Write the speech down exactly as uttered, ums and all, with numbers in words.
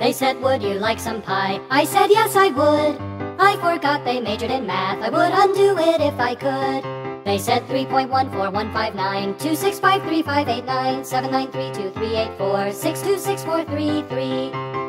They said, would you like some pie? I said, yes, I would. I forgot they majored in math. I would undo it if I could. They said three point one four one five nine two six five three five eight nine seven nine three two three eight four six two six four three three.